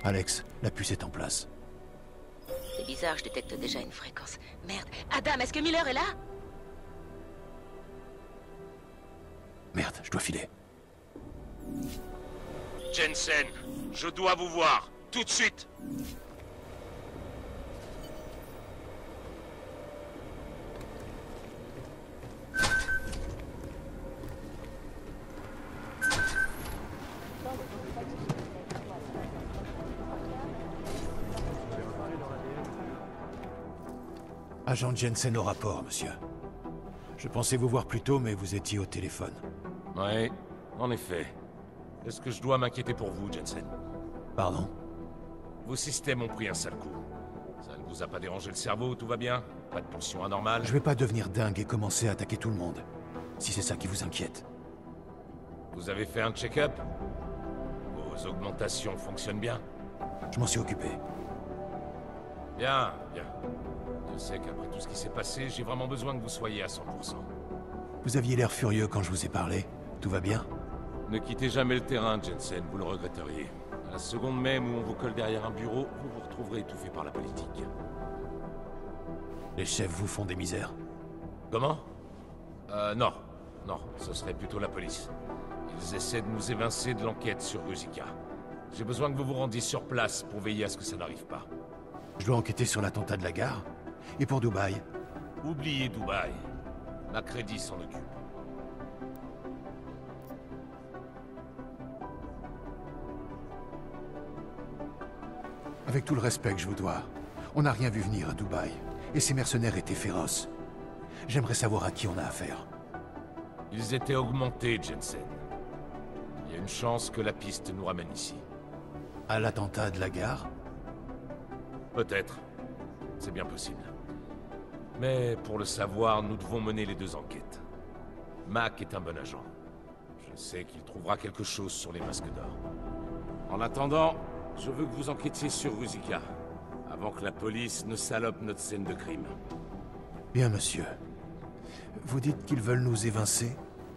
Alex, la puce est en place. C'est bizarre, je détecte déjà une fréquence. Merde. Adam, est-ce que Miller est là? Merde, je dois filer. Jensen, je dois vous voir, tout de suite. Agent Jensen au rapport, monsieur. Je pensais vous voir plus tôt, mais vous étiez au téléphone. Ouais, en effet. Est-ce que je dois m'inquiéter pour vous, Jensen? Pardon? Vos systèmes ont pris un sale coup. Ça ne vous a pas dérangé le cerveau, tout va bien? Pas de pulsion anormale? Je vais pas devenir dingue et commencer à attaquer tout le monde. Si c'est ça qui vous inquiète. Vous avez fait un check-up? Vos augmentations fonctionnent bien? Je m'en suis occupé. Bien, bien. Je sais qu'après tout ce qui s'est passé, j'ai vraiment besoin que vous soyez à 100%. Vous aviez l'air furieux quand je vous ai parlé. Tout va bien? Ne quittez jamais le terrain, Jensen, vous le regretteriez. À la seconde même où on vous colle derrière un bureau, vous vous retrouverez étouffé par la politique. Les chefs vous font des misères. Comment? Non. Non, ce serait plutôt la police. Ils essaient de nous évincer de l'enquête sur Ruzicka. J'ai besoin que vous vous rendiez sur place pour veiller à ce que ça n'arrive pas. Je dois enquêter sur l'attentat de la gare. Et pour Dubaï? Oubliez Dubaï. Macready s'en occupe. Avec tout le respect que je vous dois, on n'a rien vu venir à Dubaï. Et ces mercenaires étaient féroces. J'aimerais savoir à qui on a affaire. Ils étaient augmentés, Jensen. Il y a une chance que la piste nous ramène ici. À l'attentat de la gare? Peut-être. C'est bien possible. Mais pour le savoir, nous devons mener les deux enquêtes. Mac est un bon agent. Je sais qu'il trouvera quelque chose sur les masques d'or. En attendant, je veux que vous enquêtiez sur Ruzicka, avant que la police ne salope notre scène de crime. Bien, monsieur. Vous dites qu'ils veulent nous évincer?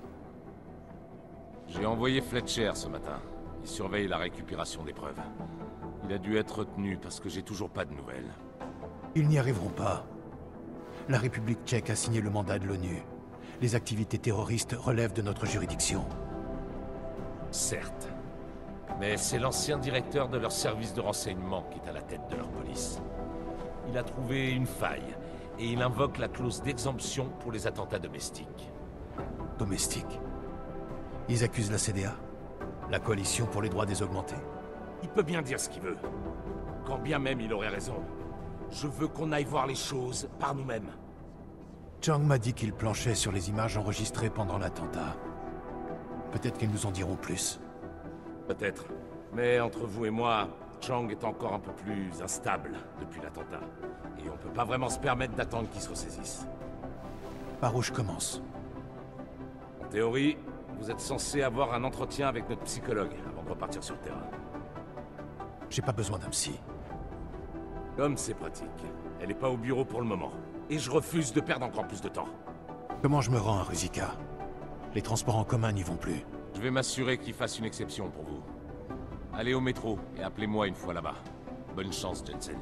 J'ai envoyé Fletcher ce matin. Il surveille la récupération des preuves. Il a dû être retenu parce que j'ai toujours pas de nouvelles. Ils n'y arriveront pas. La République tchèque a signé le mandat de l'ONU. Les activités terroristes relèvent de notre juridiction. Certes. Mais c'est l'ancien directeur de leur service de renseignement qui est à la tête de leur police. Il a trouvé une faille, et il invoque la clause d'exemption pour les attentats domestiques. Domestique. Ils accusent la CDA? La coalition pour les droits des augmentés? Il peut bien dire ce qu'il veut. Quand bien même il aurait raison. Je veux qu'on aille voir les choses par nous-mêmes. Chang m'a dit qu'il planchait sur les images enregistrées pendant l'attentat. Peut-être qu'ils nous en diront plus. Peut-être. Mais entre vous et moi, Chang est encore un peu plus instable depuis l'attentat. Et on peut pas vraiment se permettre d'attendre qu'il se ressaisisse. Par où je commence? En théorie, vous êtes censé avoir un entretien avec notre psychologue avant de repartir sur le terrain. J'ai pas besoin d'un psy. Comme c'est pratique. Elle est pas au bureau pour le moment. Et je refuse de perdre encore plus de temps. Comment je me rends à Ruzicka? Les transports en commun n'y vont plus. Je vais m'assurer qu'il fasse une exception pour vous. Allez au métro et appelez-moi une fois là-bas. Bonne chance, Jensen.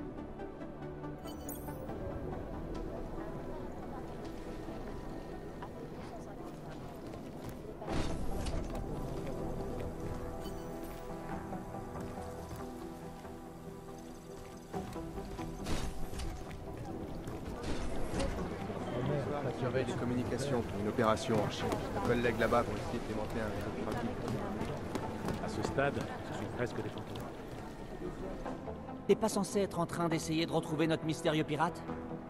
On surveille les communications pour une opération en Chine. Un collègue là-bas vont essayer de démanteler un réseau de trafic. À ce stade, ce sont presque des fantômes. T'es pas censé être en train d'essayer de retrouver notre mystérieux pirate?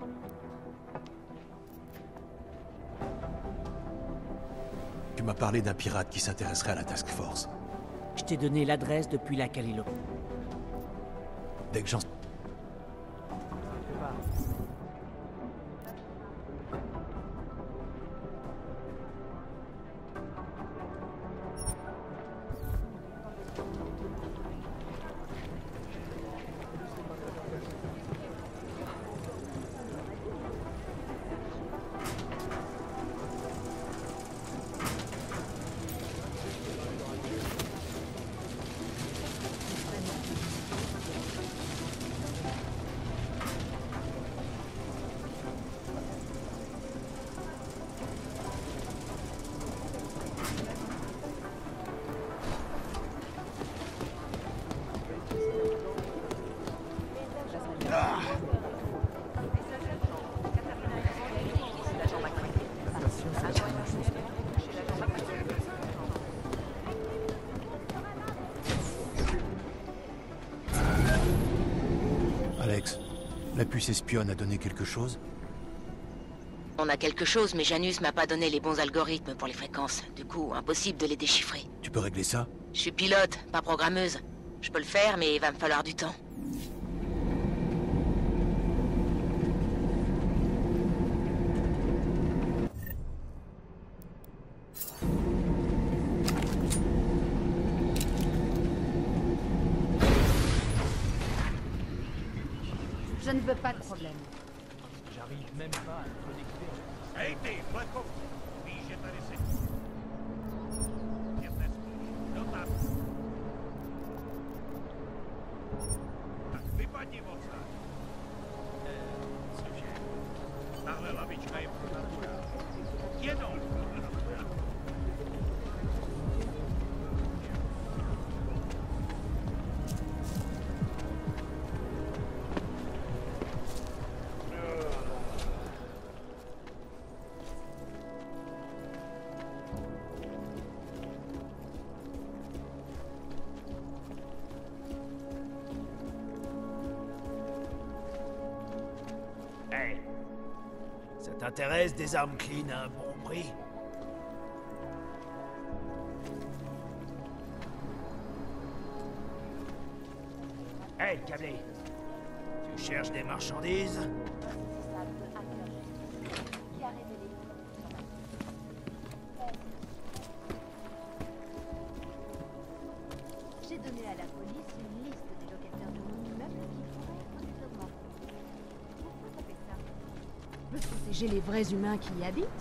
Tu m'as parlé d'un pirate qui s'intéresserait à la Task Force. Je t'ai donné l'adresse depuis laquelle il... Dès que j'en... La puce espionne a donné quelque chose? On a quelque chose, mais Janus m'a pas donné les bons algorithmes pour les fréquences. Du coup, impossible de les déchiffrer. Tu peux régler ça? Je suis pilote, pas programmeuse. Je peux le faire, mais il va me falloir du temps. Je ne veux pas de problème. J'arrive même pas à me connecter. Ehi, Marco! Dice parece. Vypadni moc. Cože? Tahle lavička je pro naturál. Jenom pro naturál. Hey, ça t'intéresse des armes clean à un bon prix? Hey, câblé, tu cherches des marchandises? J'ai donné à la police une liste des locataires de mon immeuble qui pourraient être des augments. Pourquoi ça fait ça? Me protéger les vrais humains qui y habitent?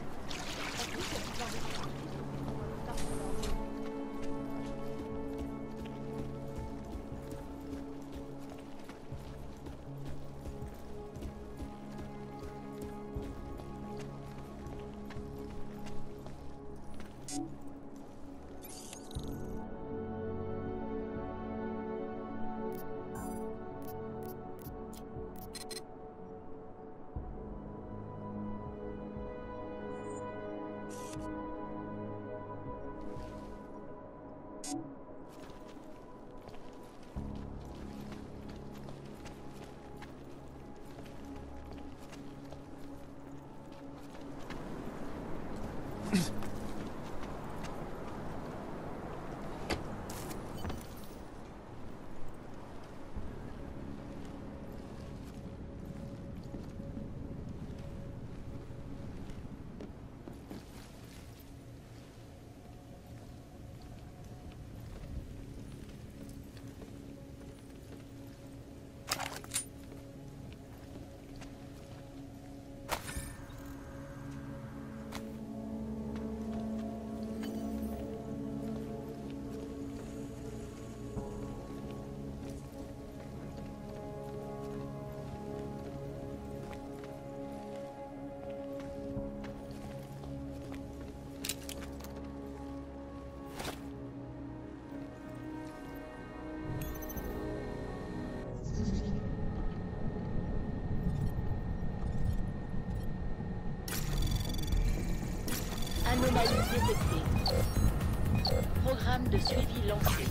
Anomalie détectée. Programme de suivi lancé.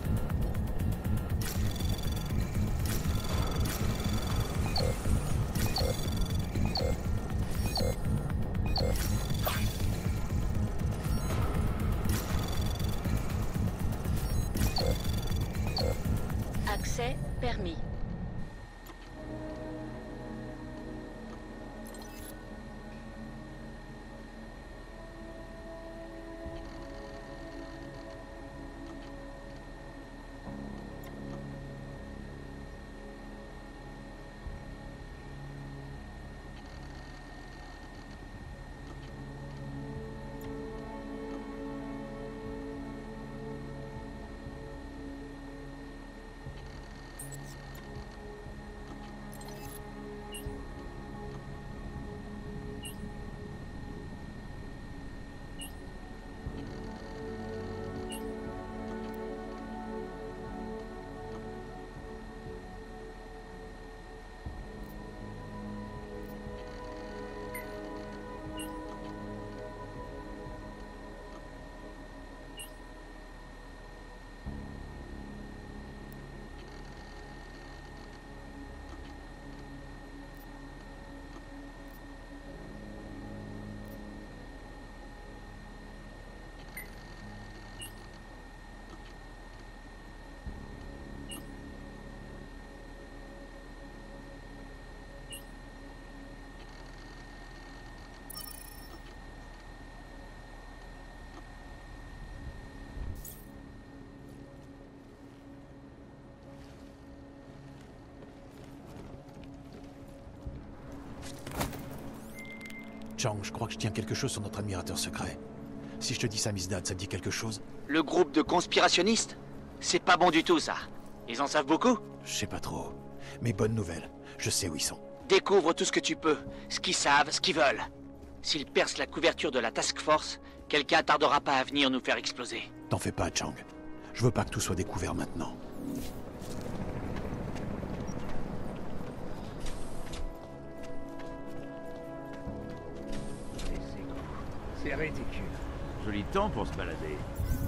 Accès permis. Chang, je crois que je tiens quelque chose sur notre admirateur secret. Si je te dis Samizdat, ça te dit quelque chose? Le groupe de conspirationnistes? C'est pas bon du tout, ça. Ils en savent beaucoup? Je sais pas trop. Mais bonne nouvelle, je sais où ils sont. Découvre tout ce que tu peux, ce qu'ils savent, ce qu'ils veulent. S'ils percent la couverture de la Task Force, quelqu'un tardera pas à venir nous faire exploser. T'en fais pas, Chang. Je veux pas que tout soit découvert maintenant. C'est ridicule. Joli temps pour se balader.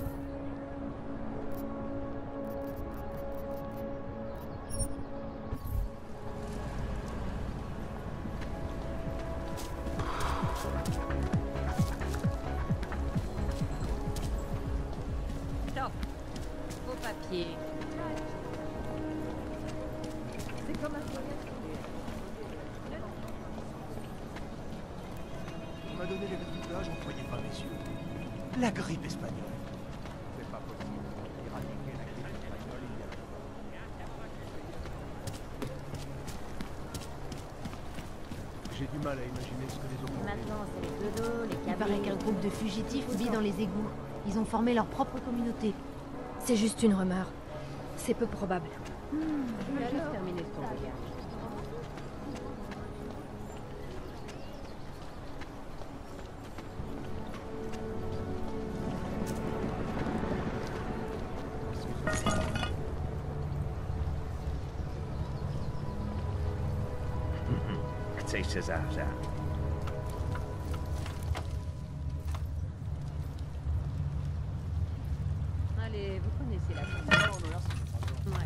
Top. Vos papiers. C'est comme un On m'a donné les résultats, j'en croyais pas mes yeux. La grippe espagnole. C'est pas possible. Éradiquer la grippe espagnole, il y a... J'ai du mal à imaginer ce que les autres... Maintenant, c'est les dodos, les cabines. Il paraît qu'un groupe de fugitifs vit dans les égouts. Ils ont formé leur propre communauté. C'est juste une rumeur. C'est peu probable. Je vais juste terminer ce voyage. Chceš se zahřát. Allez, vous connaissez la chanson. Ouais.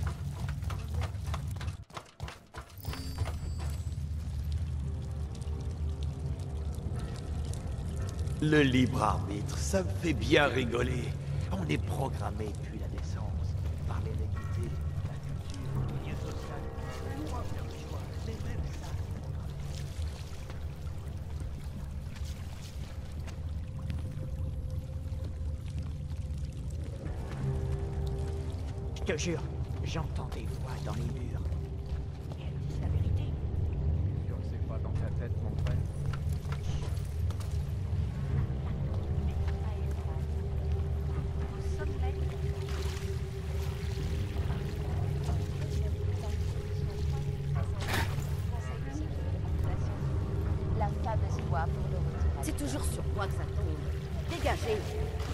Le libre arbitre, ça me fait bien rigoler. On est programmé depuis la naissance par l'hérédité, la culture, le milieu social. On doit faire le choix, mais même ça. Je te jure, j'entends des voix dans les murs. Et elles disent la vérité. Sûr que c'est pas dans ta tête, mon frère. C'est toujours sur moi que ça tombe. Dégagez.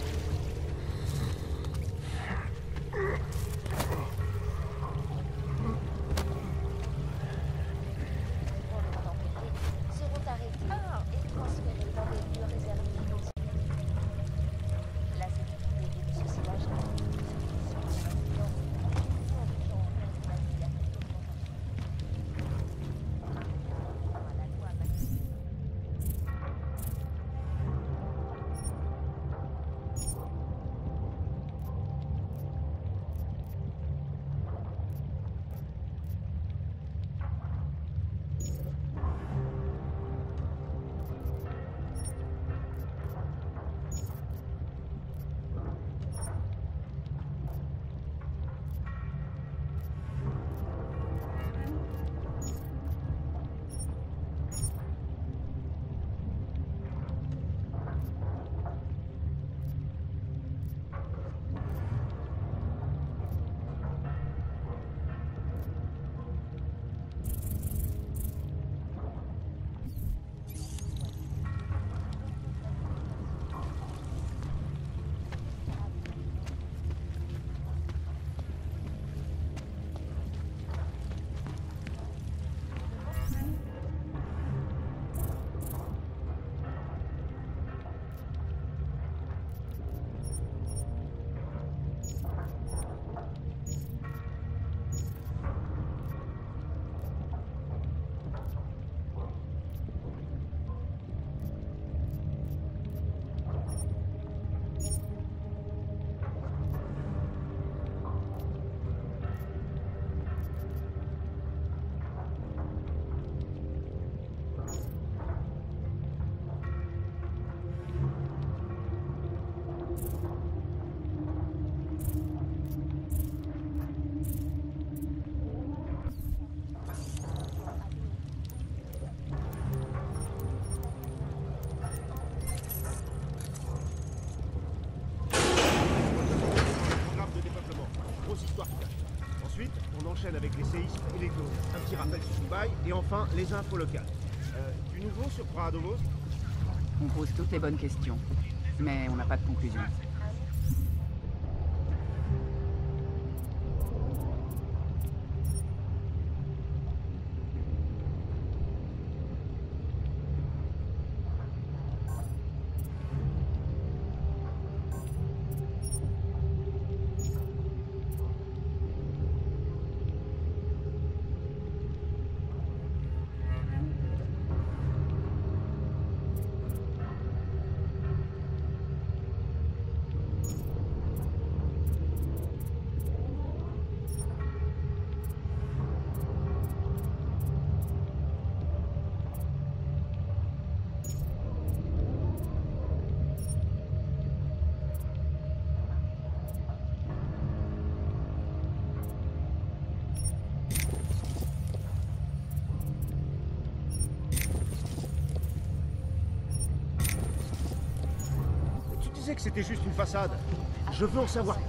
Seront arrêtés et transférés dans des lieux réservés aux civils. La sécurité de ce village Et enfin, les infos locales. Du nouveau sur Prahadovoz? On pose toutes les bonnes questions, mais on n'a pas de conclusion. Que c'était juste une façade. Je veux en savoir.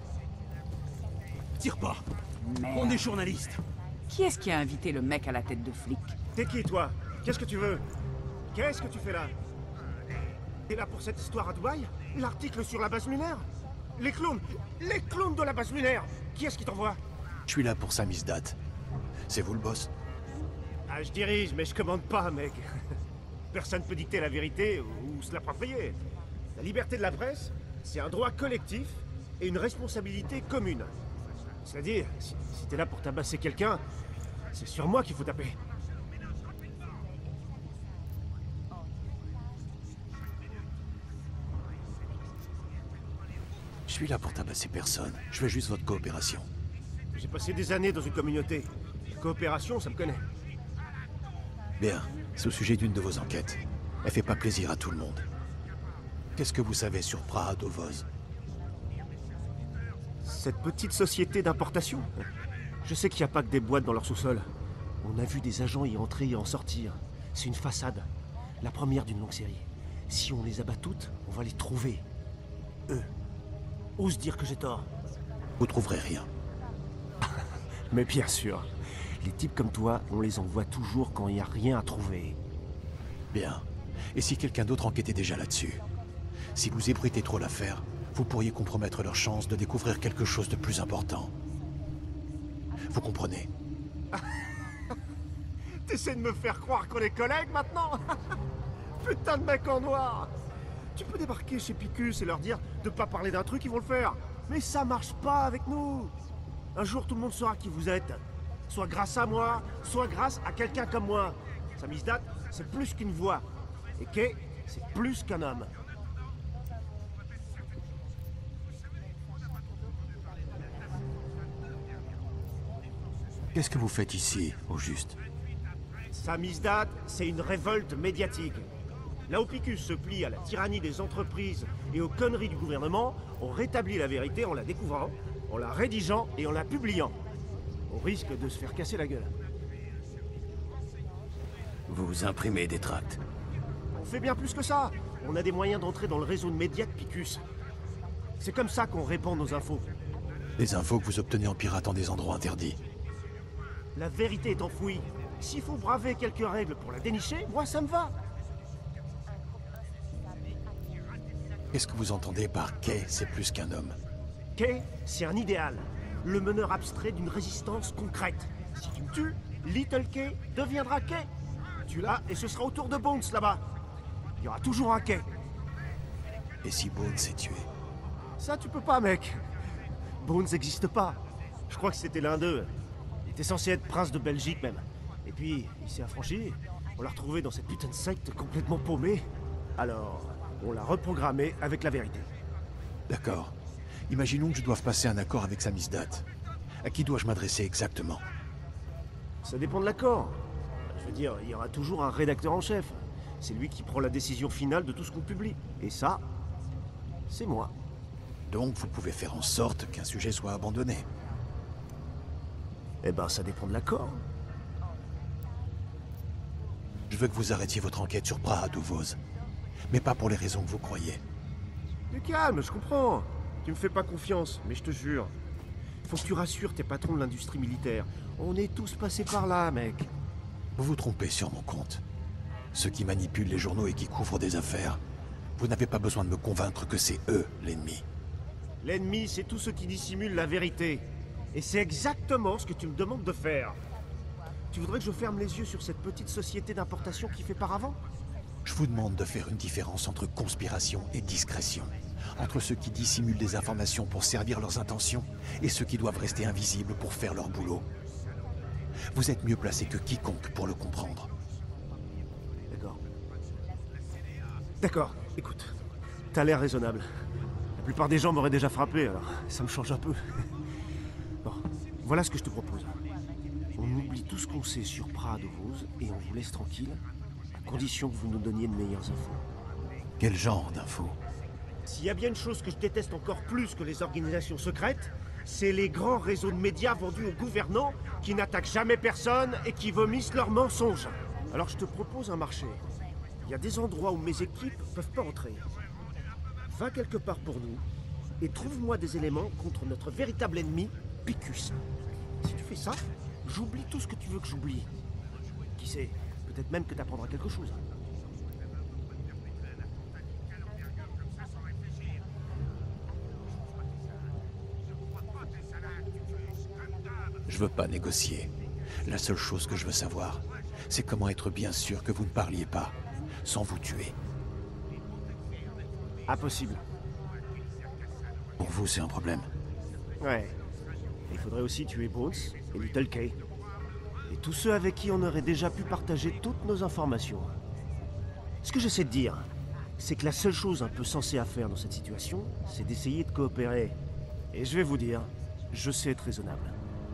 Tire pas. Merde. On est journalistes. Qui est-ce qui a invité le mec à la tête de flic? T'es qui, toi? Qu'est-ce que tu veux? Qu'est-ce que tu fais là? T'es là pour cette histoire à Dubaï? L'article sur la base lunaire? Les clones de la base lunaire! Qui est-ce qui t'envoie? Je suis là pour Samizdat. C'est vous le boss? Ah, je dirige, mais je commande pas, mec. Personne peut dicter la vérité ou se l'approprier. La liberté de la presse, c'est un droit collectif et une responsabilité commune. C'est-à-dire, si t'es là pour tabasser quelqu'un, c'est sur moi qu'il faut taper. Je suis là pour tabasser personne. Je veux juste votre coopération. J'ai passé des années dans une communauté. La coopération, ça me connaît. Bien, c'est au sujet d'une de vos enquêtes. Elle fait pas plaisir à tout le monde. Qu'est-ce que vous savez sur Prahadovoz? Cette petite société d'importation? Je sais qu'il n'y a pas que des boîtes dans leur sous-sol. On a vu des agents y entrer et en sortir. C'est une façade. La première d'une longue série. Si on les abat toutes, on va les trouver. Eux. Ose dire que j'ai tort. Vous trouverez rien. Mais bien sûr. Les types comme toi, on les envoie toujours quand il n'y a rien à trouver. Bien. Et si quelqu'un d'autre enquêtait déjà là-dessus? Si vous ébruitez trop l'affaire, vous pourriez compromettre leur chance de découvrir quelque chose de plus important. Vous comprenez? T'essaies de me faire croire qu'on est collègues maintenant? Putain de mec en noir! Tu peux débarquer chez Picus et leur dire de pas parler d'un truc, ils vont le faire. Mais ça marche pas avec nous. Un jour, tout le monde saura qui vous êtes. Soit grâce à moi, soit grâce à quelqu'un comme moi. Samizdat, c'est plus qu'une voix. Et Kay, c'est plus qu'un homme. Qu'est-ce que vous faites ici, au juste? Samizdat, c'est une révolte médiatique. Là où Picus se plie à la tyrannie des entreprises et aux conneries du gouvernement, on rétablit la vérité en la découvrant, en la rédigeant et en la publiant. Au risque de se faire casser la gueule. Vous imprimez des tracts. On fait bien plus que ça. On a des moyens d'entrer dans le réseau de médias de Picus. C'est comme ça qu'on répand nos infos. Les infos que vous obtenez en piratant des endroits interdits. La vérité est enfouie. S'il faut braver quelques règles pour la dénicher, moi ça me va. Qu'est-ce que vous entendez par Kay, c'est plus qu'un homme? Kay, c'est un idéal. Le meneur abstrait d'une résistance concrète. Si tu me tues, Little Kay deviendra Kay. Tu l'as et ce sera au tour de Bones là-bas. Il y aura toujours un Kay. Et si Bones est tué? Ça tu peux pas, mec. Bones n'existe pas. Je crois que c'était l'un d'eux. Il était censé être prince de Belgique même. Et puis, il s'est affranchi. On l'a retrouvé dans cette putain de secte complètement paumée. Alors, on l'a reprogrammé avec la vérité. D'accord. Imaginons que je doive passer un accord avec Samizdat. À qui dois-je m'adresser exactement? Ça dépend de l'accord. Je veux dire, il y aura toujours un rédacteur en chef. C'est lui qui prend la décision finale de tout ce qu'on publie. Et ça, c'est moi. Donc vous pouvez faire en sorte qu'un sujet soit abandonné. Eh ben, ça dépend de l'accord. Je veux que vous arrêtiez votre enquête sur Prahadovoz. Mais pas pour les raisons que vous croyez. Mais calme, je comprends. Tu me fais pas confiance, mais je te jure. Faut que tu rassures tes patrons de l'industrie militaire. On est tous passés par là, mec. Vous vous trompez sur mon compte. Ceux qui manipulent les journaux et qui couvrent des affaires, vous n'avez pas besoin de me convaincre que c'est eux, l'ennemi. L'ennemi, c'est tous ceux qui dissimulent la vérité. Et c'est exactement ce que tu me demandes de faire. Tu voudrais que je ferme les yeux sur cette petite société d'importation qui fait paravent? Je vous demande de faire une différence entre conspiration et discrétion. Entre ceux qui dissimulent des informations pour servir leurs intentions et ceux qui doivent rester invisibles pour faire leur boulot. Vous êtes mieux placé que quiconque pour le comprendre. D'accord. D'accord, écoute. T'as l'air raisonnable. La plupart des gens m'auraient déjà frappé, alors ça me change un peu. Bon, voilà ce que je te propose. On oublie tout ce qu'on sait sur Praha de Vos et on vous laisse tranquille, à condition que vous nous donniez de meilleures infos. Quel genre d'infos? S'il y a bien une chose que je déteste encore plus que les organisations secrètes, c'est les grands réseaux de médias vendus aux gouvernants qui n'attaquent jamais personne et qui vomissent leurs mensonges. Alors je te propose un marché. Il y a des endroits où mes équipes peuvent pas entrer. Va quelque part pour nous et trouve-moi des éléments contre notre véritable ennemi, Picus. Si tu fais ça, j'oublie tout ce que tu veux que j'oublie. Qui sait, peut-être même que t'apprendras quelque chose. Je veux pas négocier. La seule chose que je veux savoir, c'est comment être bien sûr que vous ne parliez pas, sans vous tuer. Impossible. Pour vous, c'est un problème. Ouais. Il faudrait aussi tuer Bones et Little Kay. Et tous ceux avec qui on aurait déjà pu partager toutes nos informations. Ce que j'essaie de dire, c'est que la seule chose un peu sensée à faire dans cette situation, c'est d'essayer de coopérer. Et je vais vous dire, je sais être raisonnable.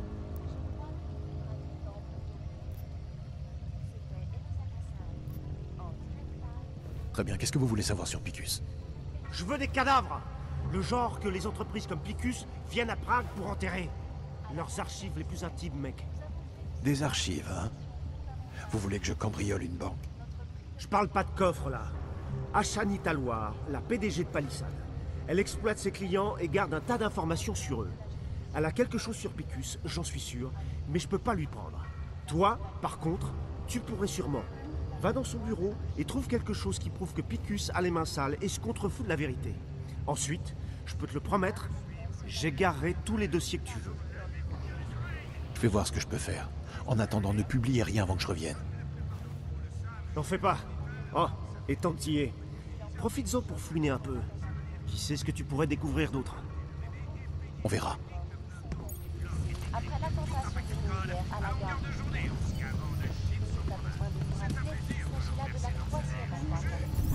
Très bien, qu'est-ce que vous voulez savoir sur Picus? Je veux des cadavres! Le genre que les entreprises comme Picus viennent à Prague pour enterrer. Leurs archives les plus intimes, mec. Des archives, hein? Vous voulez que je cambriole une banque? Je parle pas de coffre, là. Ashani Talwar, la PDG de Palisade. Elle exploite ses clients et garde un tas d'informations sur eux. Elle a quelque chose sur Picus, j'en suis sûr, mais je peux pas lui prendre. Toi, par contre, tu pourrais sûrement. Va dans son bureau et trouve quelque chose qui prouve que Picus a les mains sales et se contrefout de la vérité. Ensuite, je peux te le promettre, j'égarerai tous les dossiers que tu veux. Je vais voir ce que je peux faire. En attendant, ne publiez rien avant que je revienne. N'en fais pas. Oh, et tant que t'y es, profites-en pour fouiner un peu. Qui sait ce que tu pourrais découvrir d'autre? On verra. Après l'attentat survenu hier à la gare, c'est à besoin de vous rappeler qu'il s'agit là de la troisième attaque.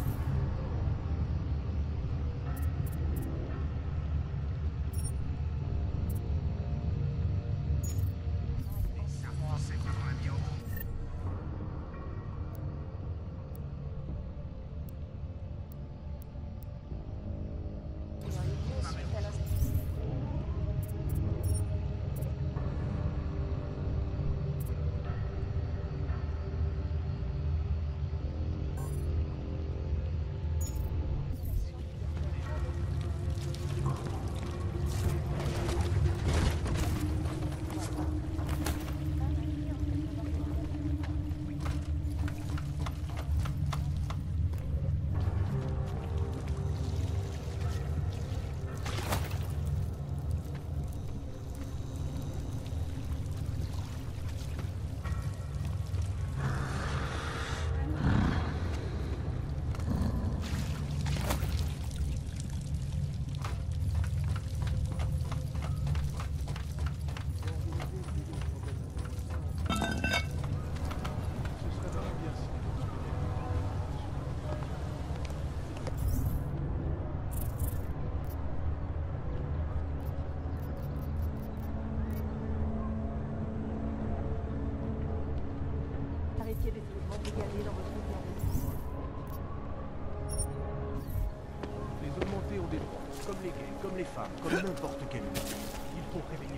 Les augmentés ont des droits, comme les gays, comme les femmes, comme n'importe quel humain. Il faut réveiller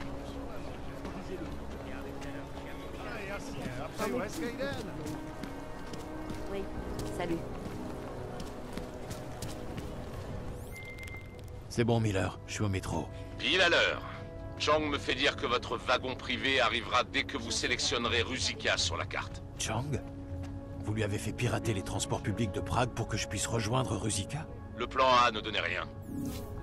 Oui, salut. C'est bon, Miller, je suis au métro. Pile à l'heure. Chang me fait dire que votre wagon privé arrivera dès que vous sélectionnerez Ruzicka sur la carte. Chang? Vous lui avez fait pirater les transports publics de Prague pour que je puisse rejoindre Ruzicka? Le plan A ne donnait rien.